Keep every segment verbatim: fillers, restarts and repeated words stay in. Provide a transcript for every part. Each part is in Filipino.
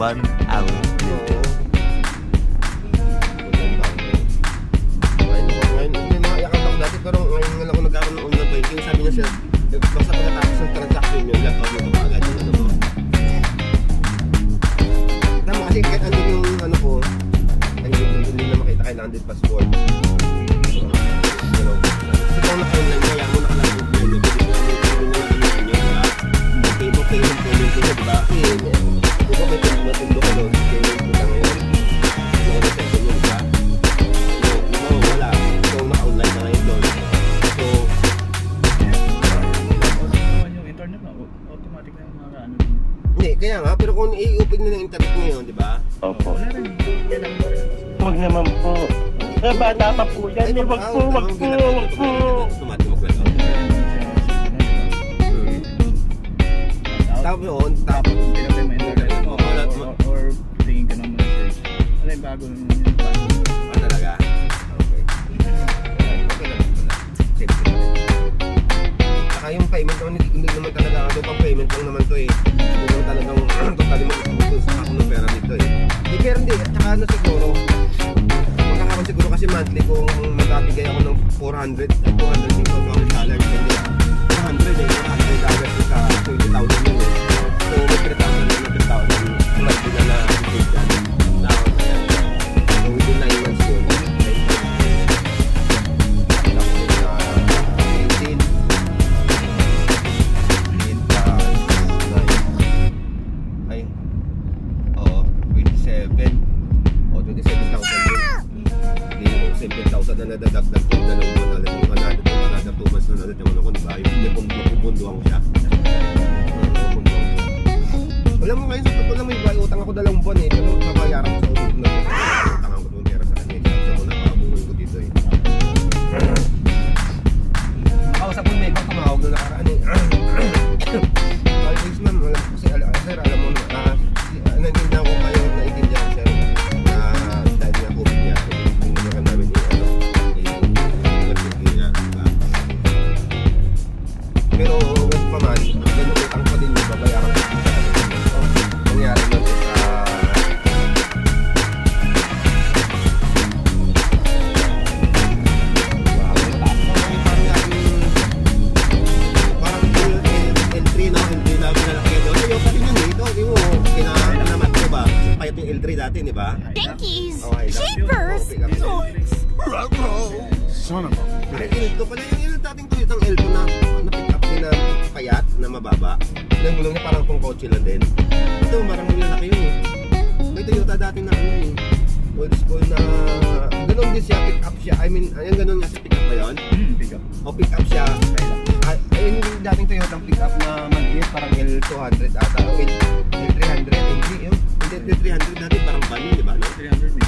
One hour later. Pero ngayon nga lang ako nagkaroon ng online banking. Sabi niya siya, basta pagkatapos ng transaction nyo, log-out nyo pa agad yung ano mo. Tama kasi kahit andun yung ano ko, ay hindi na makita, kailangan din passport. So, you know, kasi kung naka-online, kaya mo nakalagay yung plan nyo, pwede mo naman yung gamitin nyo, diba? Okay mo, payment, payment nyo, diba? Kasi, di ba may matundo ka doon, payment mo na ngayon. Ano na sento nyo, diba? Di ba, wala. So, naka-online na ngayon doon. So, yung internet na, automatic na yung mga ano. hindi, kaya nga, pero kung i-open nyo ng internet ngayon, di ba? Opo. Huwag naman po. Eh, bata pa po yan. Eh, wag po, wag po, wag po. Automatic mag-log out. Tapos yun, tapos Hindi natin ma-internet mo or tingin ka ng message. Ano yung bago yung password? ah, talaga? Okay. Okay lang pala. Safety na rin. Saka yung payment naman, hindi hindi naman talaga, ano pang payment lang naman to eh. Hindi naman talagang totally mag-utulog sa ako ng pera dito eh. Hindi, pero hindi. At saka ano siguro, magkakaroon siguro kasi monthly kung magbibigay ako ng four hundred, two hundred dito ako ng salary. Hindi, four hundred eh, four hundred dollars sa twenty thousand yun eh. So, may three thousand na three thousand monthly na na-receive yan. Now, ayan. So, within nine months yun. eighteen. Ay, oo, twenty-seven. O, twenty-seven thousand din. Hindi yung seventeen thousand na nadadagdag yung dalawang buwan na yung another two, another two months na natin yung ano ko, diba? Yung mapupunduhan ko siya. Mapupunduhan ko siya. Alam mo ngayon, sa totoo lang may utang ako dalawang buwan eh. Pero mabayaran ko sa utang na utangan ko doon pera sa kanya. Kasi ako napabuhin ko dito eh. Nakausap ko may ibang tumawag na nakaraan eh. Always ma'am, wala kasi sir, alam mo na, uh, naintindihan ko kayo, naintindihan sir, na dahil nga COVID niya, hindi naman namin yung ano, i-nagpigil niya, diba? Pero, wag pa man, ganun utang pa din yung babayaran ko dito sa ano, nangyari nun is, ah, wow, mataas na kami parang natin, parang L three no, L three na pinalaki doon. Ayaw pa rin yun eh. Ito, di mo, kinanamat ko ba? Payat yung L three dati, di ba? Thankies! Oh, I love you. Jeepers! Okay, kami. Son of a Ay, L two pala yung yung dating Toyota L two na na-pick up din na payat, na mababa. Yung gulong niya parang pang kotse lang din. Ito, marang nilalaki yun eh. May Toyota dati na ano eh. Old school na, ganun din siya, pick up siya. I mean, ayun ganun nga siya, pick up ba yun? Hmm, pick up. O pick up siya. Ah, ayun yung dating Toyota pick up na maliit, parang L two hundred ata. O L three hundred, hindi yun. Hindi, L three hundred dati parang van yun, di ba? No? three hundred maybe.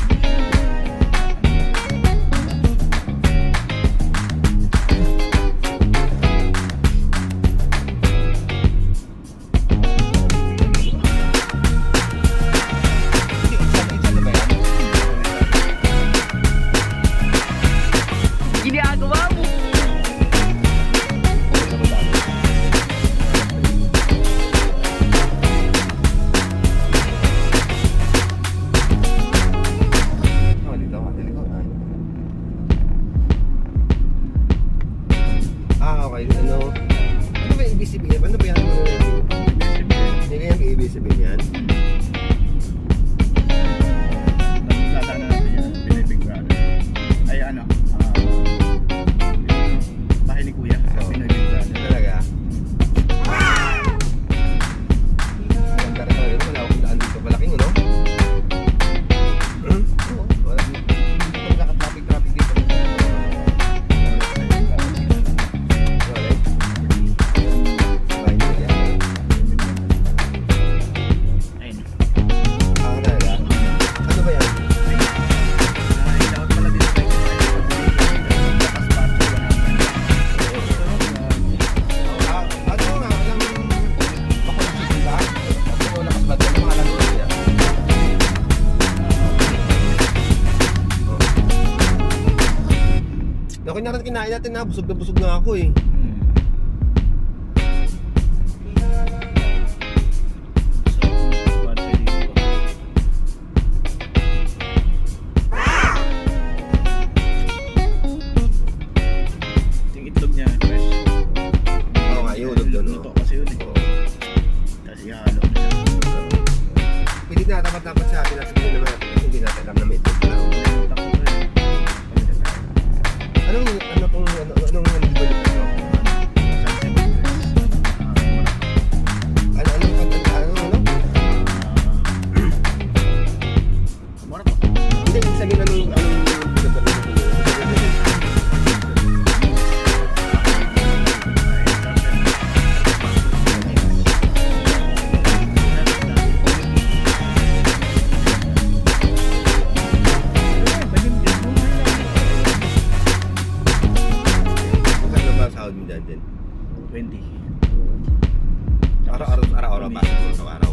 Hindi, isa na isa na ba yan? Ginagawa mo! Oh, dito ako, dito ako. Ah, okay. Ano? Ano ba yung ibig sabihin? Ano ba yan? Ano ba yan? Hindi kaya yung ibig sabihin yan? Naglalana natin yan, Pinoy Brother. Ay ano, ah, yung bahay ni Kuya, sa Pinoy Big Brother. Talaga? Maganda rin talaga. Wala akong daan dito. Malaking, ano? Hmm? Oo. Wala. Hindi ko nagkaka-traffic-traffic dito. Wala. Bahay nila yan. Ayun. Ah, talaga? Ano ba yan? Ay, dapat pala dito tayo sa bahay. Tapos pa ito na naman. Ah, ano nga, alam bakit chicken ba? Ako lakas ba ito? Ano mga alam ko niya? Ako na rin kinain natin na, busog na busog na ako eh. tinatapat-tapat sa atin at sabihin naman natin kasi hindi natin alam na may ito lang. Anong, ano pong, ano, anong nalibalik ito? Ano, ano, ano, ano, ano? Hindi, sabihin anong, anong, twenty. Araw-araw, araw-araw, pasok mo araw-araw.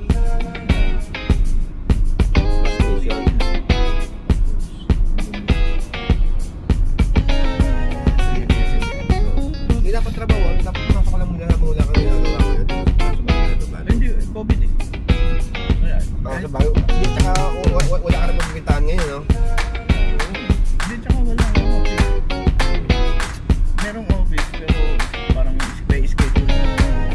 Pasok hindi dapat trabaho, dapat pumasok ka lang muna habang wala kang ginagawa mo yun. Pasok ba ito ba? Hindi, COVID eh. Pasok ba? Hindi, tsaka wala ka na magbibitaan ngayon, no? Hindi, tsaka wala akong office. Merong office, pero parang may schedule na.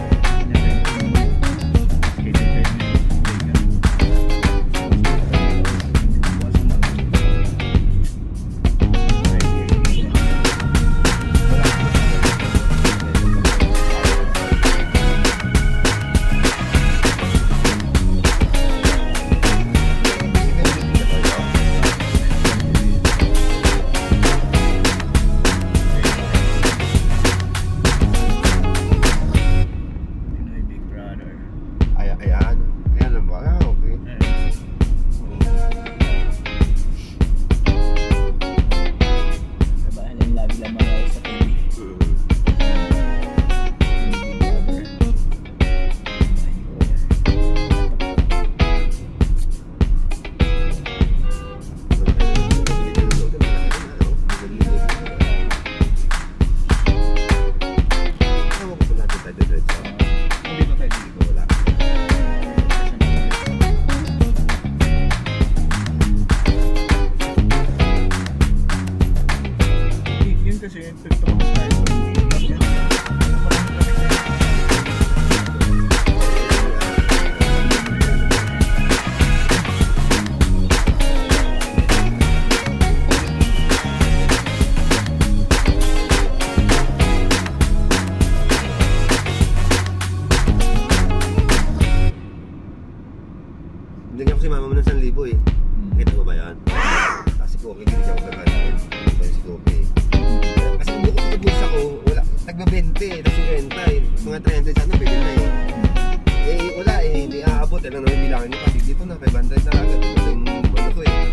Binigyan ko si mama mo ng one thousand eh. Kita mo ba yan? Kasi ko, kikinig ako sa kanil. Ito yung si Koke. Kasi kung buko sa bulsa ko, wala, tagba twenty, tapos twenty eh. Mga thirty sana, pwede na eh. Eh, wala eh, hindi aabot. Ano naman bilangin nyo kasi dito na, five hundred na agad. Ito yung ano ko eh.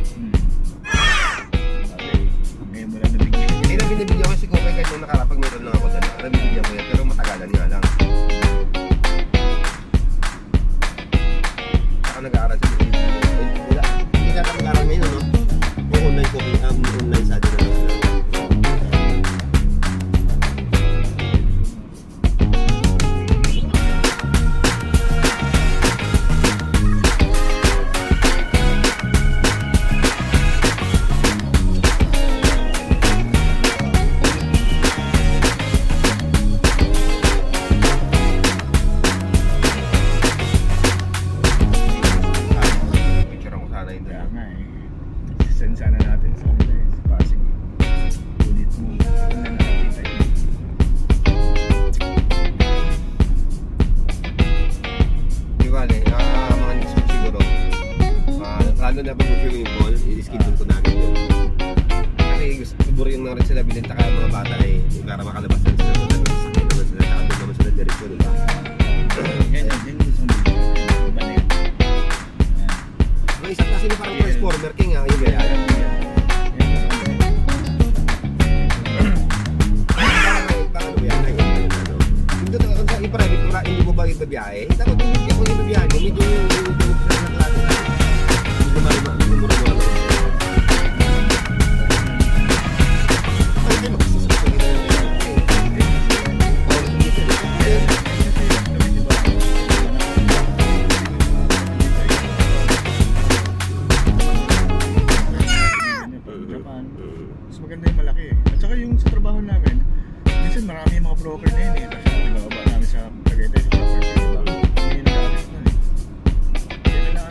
Ngayon mo lang nabigyan. Eh, na binibigyan ko si Koke kahit nung nakarapag meron lang ako dala. Nabibigyan ko yan, pero matagalan nga lang. Saka nag-aaral sa mga wala, hindi na ka mag-aaral ngayon, no? O online cooking, um, online sa atin na lang. Sana natin sa kanila eh, sa Pasig. Unit mo, ito na nakikita yun. Di bale, uh, mga next week siguro, uh, lalo na pag mag-swimming pool, i-schedule ko namin yun. Kasi siguro yung mga rin sila bilhin, taka mga bata eh, para makalabas na sila doon, sakit naman sila, taka doon naman sila diretsyo, diba? Yan, yan, yan gusto mo. Ba na yan? May isa kasi na parang Transformer King ah, yung gaya. I-private mo na, hindi mo ba ibabiyahe? Dapat hindi ako ibabiyahe mo, medyo medyo sa naklaro na. Medyo marima, medyo mura-mura na. Ay, kayo magsasabi na yun. Japan. Mas maganda yung malaki eh. At saka yung sa trabaho namin, minsan marami yung mga broker na yun eh. Kasi nababa namin sa Tagaytay sa property, diba? Hindi yung nag-alis nun eh. Kaya na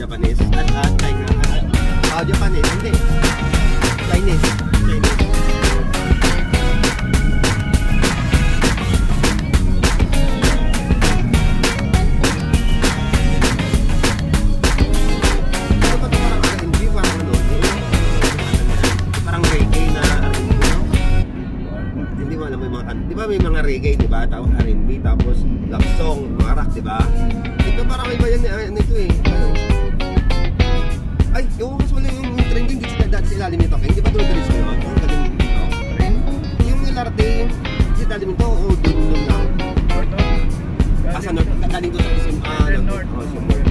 Japanese. At uh, China. Ah, uh, Japanese. Hindi. Chinese. Chinese. May mga reggae, di ba? Tapos R and B, tapos love song, mga rock, di ba? Ito parang iba yan, ano ito eh. Ano? Ay, yung mas wala yung trending dito sa dati sa ilalim nito. Hindi ba tulad rin sa'yo? Ang galing dito. Yung Ilarte, sa ilalim nito, o dun dun lang. Asa North, galing doon sa Isim, ah, North. Oh, Isim North.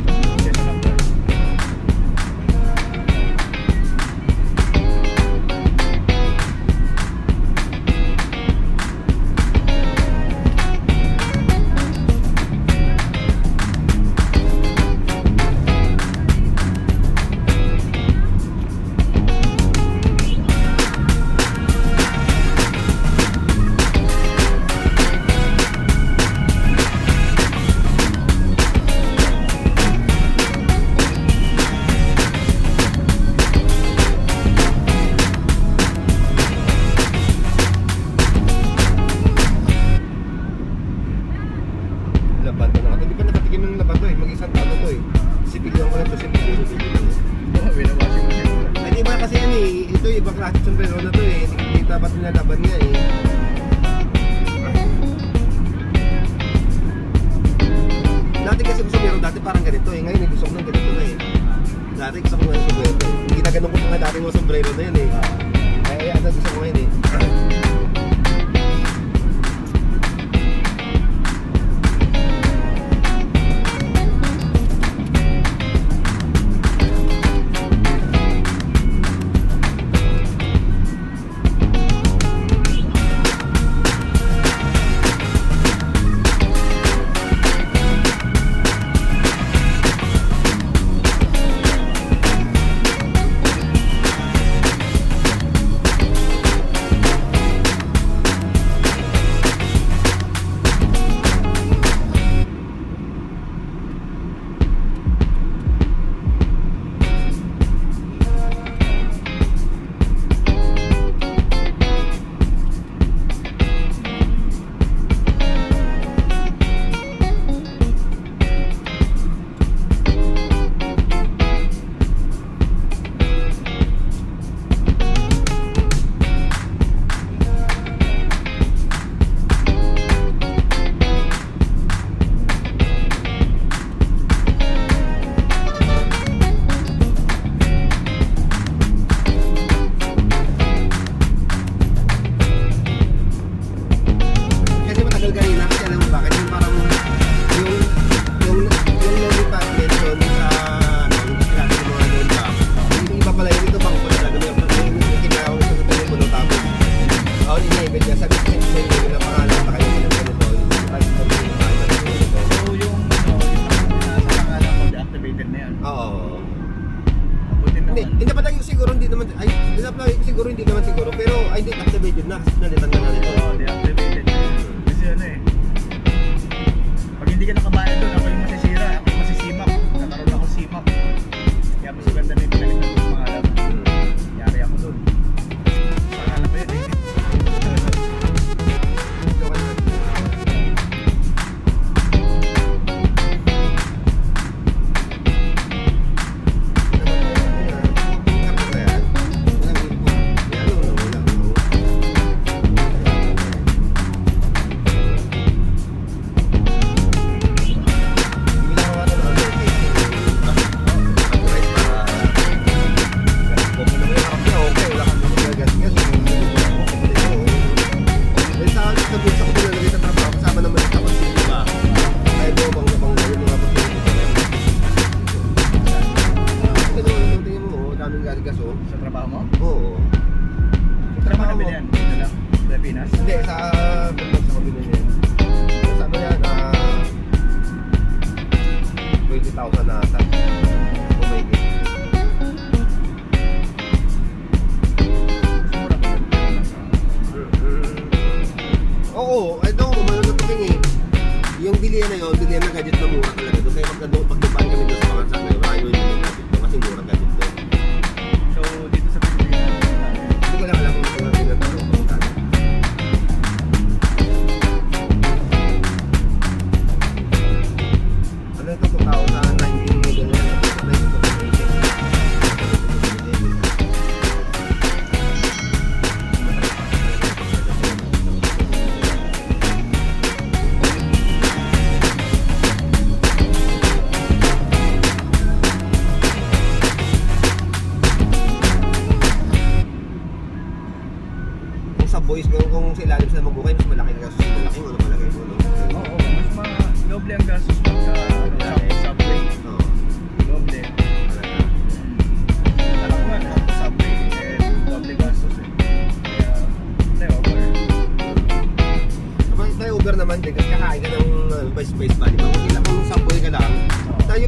Yung bilihan na yun, bilihan na gadget na mura talaga doon. Kaya pagdupaan kami doon sa pangansak na yun,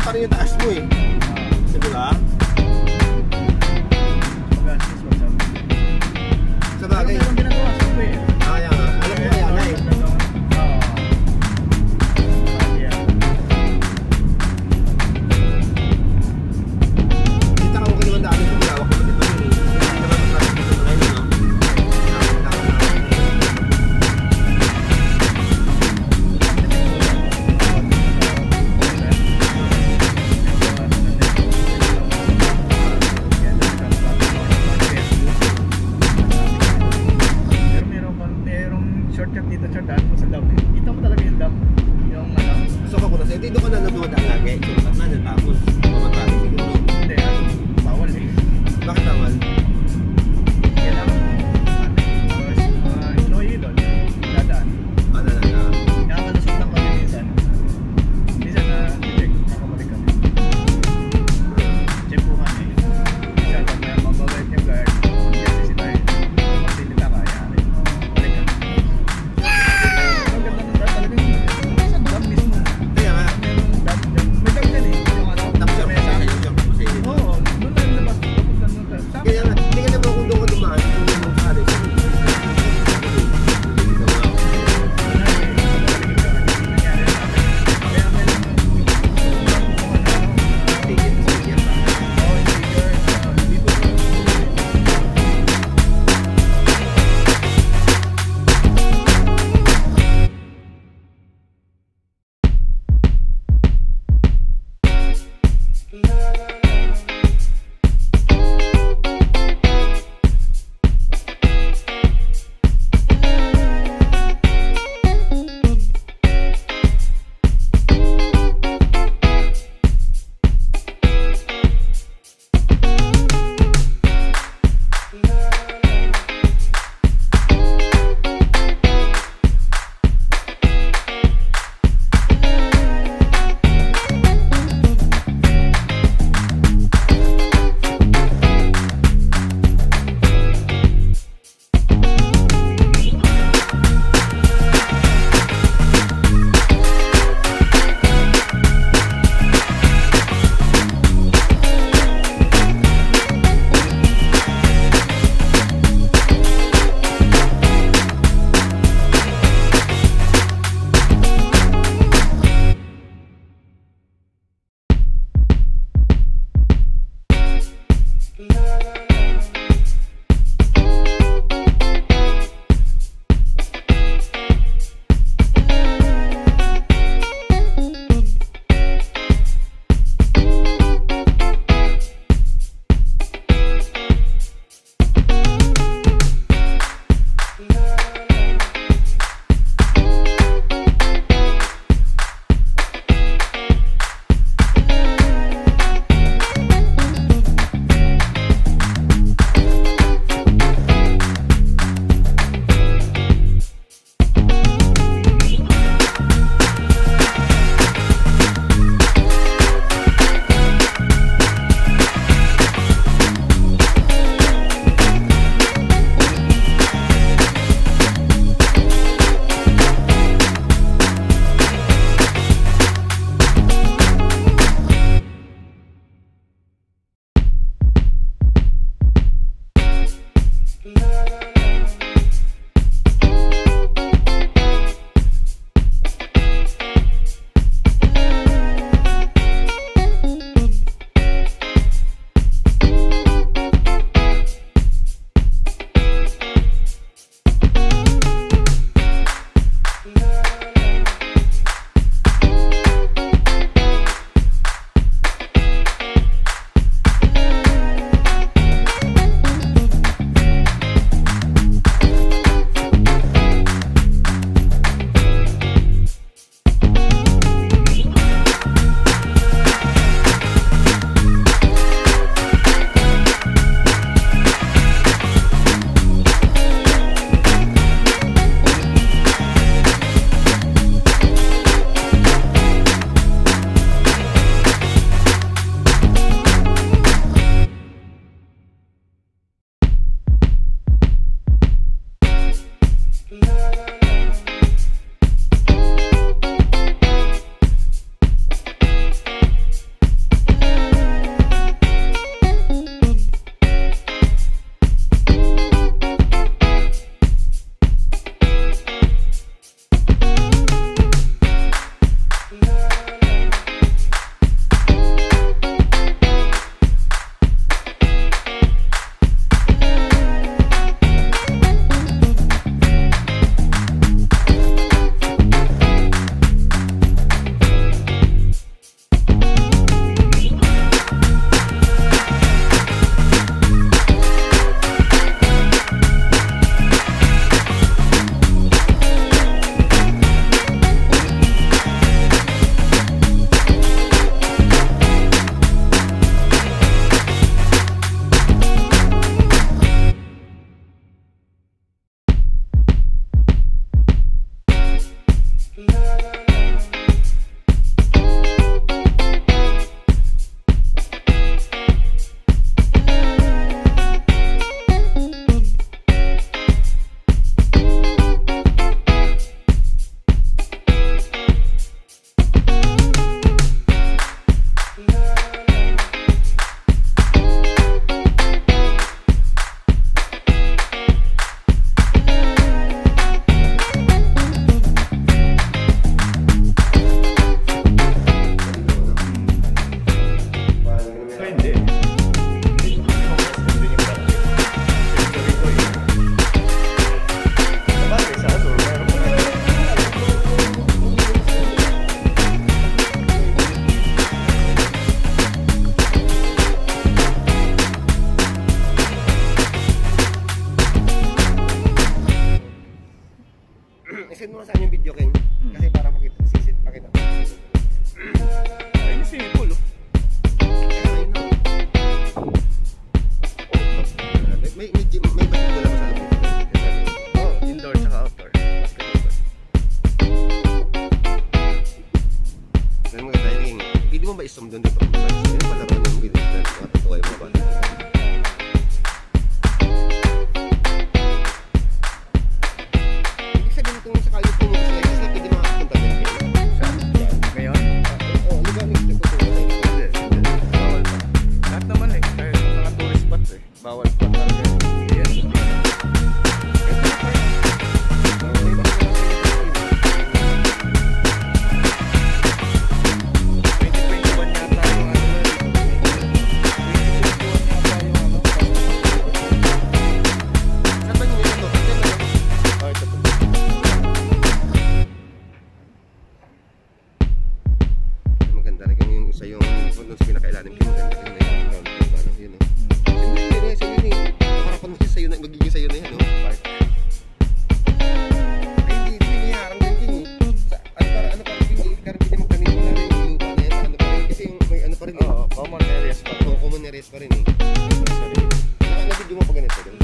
pa rin yung taas mo eh. Di ba? Pag-assist, wag sabi. Sa bagay. Pero meron ginagawa sa kuya. Kaya nga. Alam ko kaya na eh. Oo. Yeah. Kita ka okay naman dati kung malawak ko naman yun eh. Hindi naman masarap dito sa line, no? Pero meron bang merong shortcut dito sa daan mo sa dam eh. Kita mo talaga yung dam. Yung ano. Gusto ka ko na sa'yo. Dito ka na lang dumadaan lagi. Sulat na na tapos mamatraffic siguro. Hindi, ano, bawal eh. Bakit naman? Kailangan mo, ano, mga employee doon, dadaan. Ano na na? Nakakalusot lang kami minsan. Minsan na, check, nakabalik kami. Chempuhan eh. Minsan, pag may mababait yung guard, kasi si tayo, magsilita ka, yan eh. Balik ka. Ang ganda ng dam, talagang, minsan dam mismo. Kaya nga. Merong dam dyan. May dam dyan eh. Yung ano, Tapos sa yung mesa. masaya yung short kasi. Oo, doon lang labas. Papunta doon tayo. Sa Kaya nga. Hindi ka naman kung doon ka dumaan. Kung doon ka rin. Yun pala pa yung bilis na matutuwa yung mga bata. Ibig sabihin kung sakali pumunta sa X na pwede makapunta din kayo. Saan? Ngayon? Oo, di ba next step po tayo? Hindi. Hindi. Bawal pa. Lahat naman eh. Kahit mga tourist spot eh. Bawal pa talaga. Yes. Maganda rin yung isa yung kung doon sa pinakailalim yung maganda rin na yung ground floor ba, no? Yun eh. Hindi yun eh, sa'yo yun eh. Nakarapan mo siya sa'yo na, magiging sa'yo na yan, no? Ay, hindi, hindi niharang din yun eh. Sa, ano para, ano para, hindi, karang hindi magtanim mo lang yung lupa na yan, ano pa rin, kasi yung, may ano pa rin eh. Oo, common areas pa. Oo, common areas pa rin eh. Naka, na-video mo pa ganito, ganito.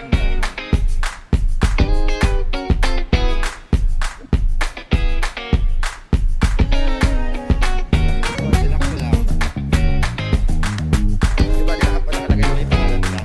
Relax mo lang. Di ba nila kapag nakalagay mo yung pangalan nila?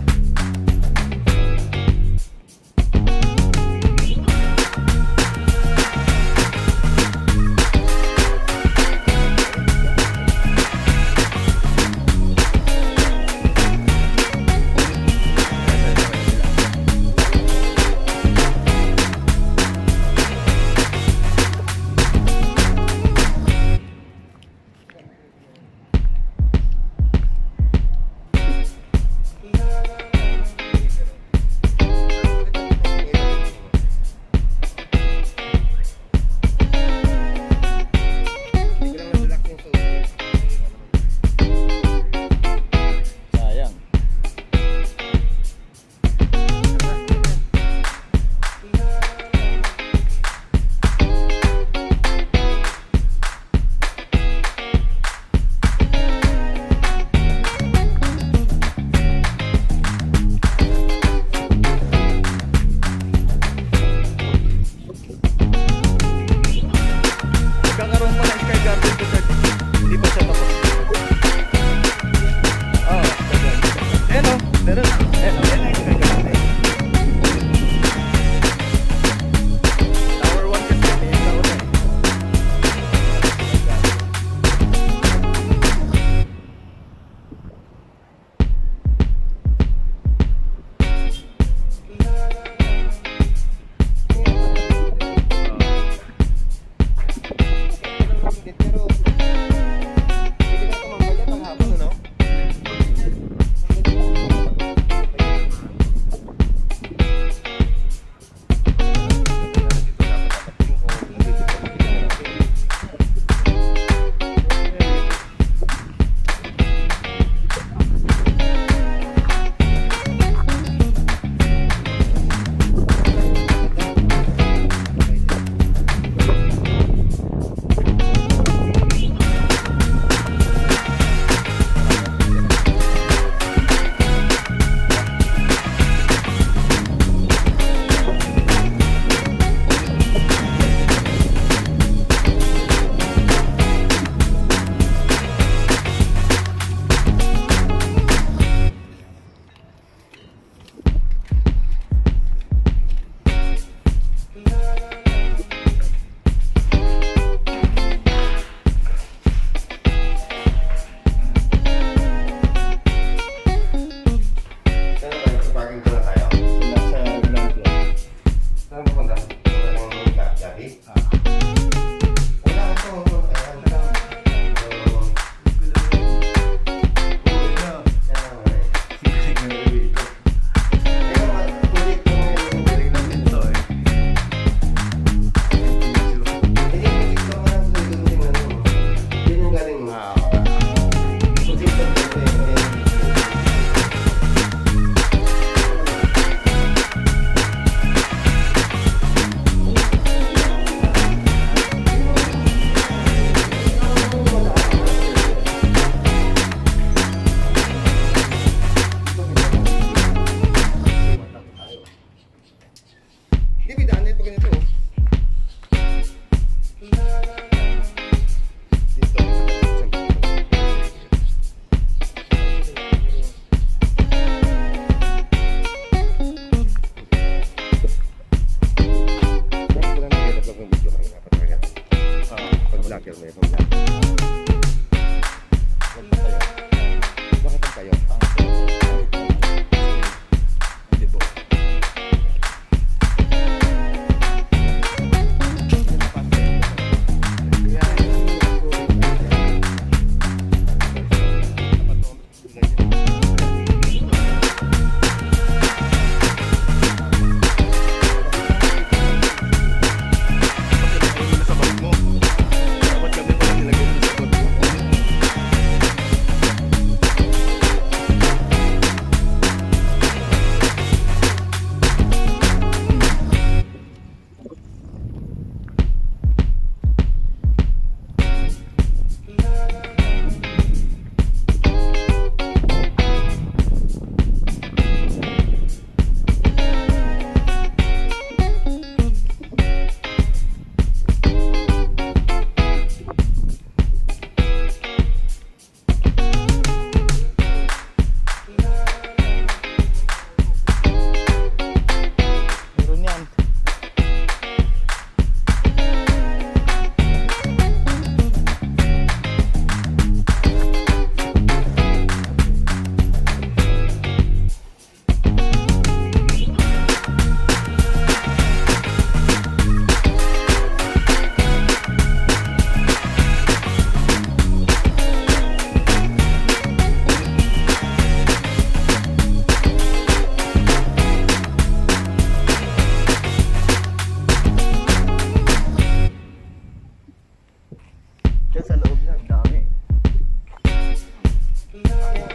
Ako,